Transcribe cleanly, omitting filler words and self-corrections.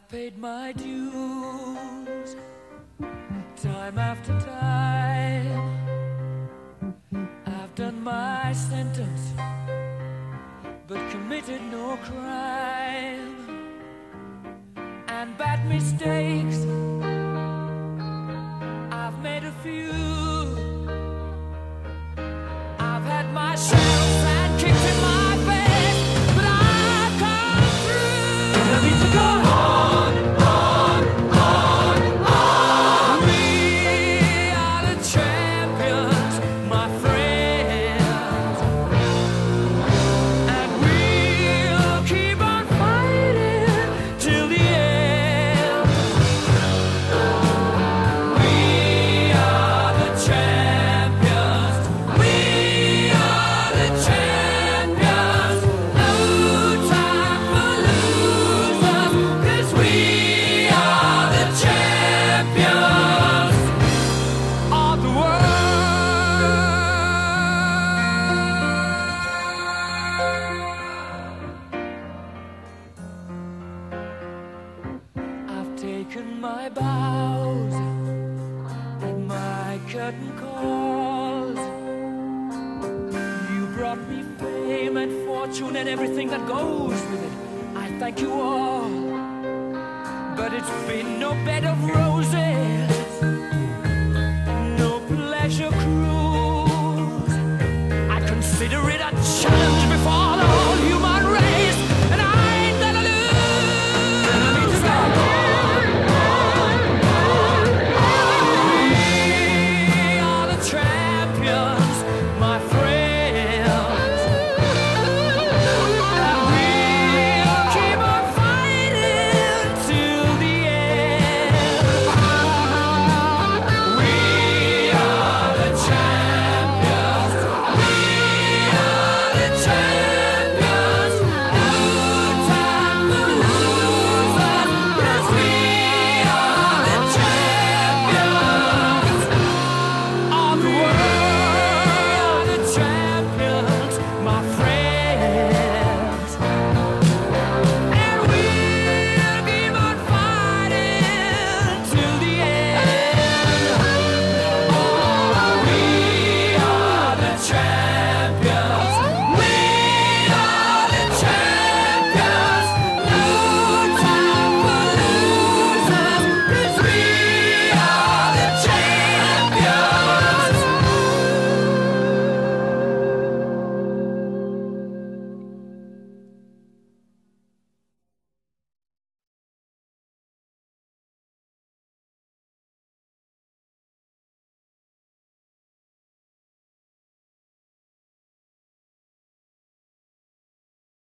I've paid my dues, time after time. I've done my sentence, but committed no crime. And bad mistakes, I've made a few. I've had my shells and kicks in my face, but I've come through. And I need to go on, on, on, on. We are the champions, my friends, and we'll keep on fighting till the end. We are the champions. We are the champions. No time for losers, 'cause we are the champions of the world. I've taken my bows and my curtain calls. You brought me fame and fortune and everything that goes with it. I thank you all, but it's been no bed of roses.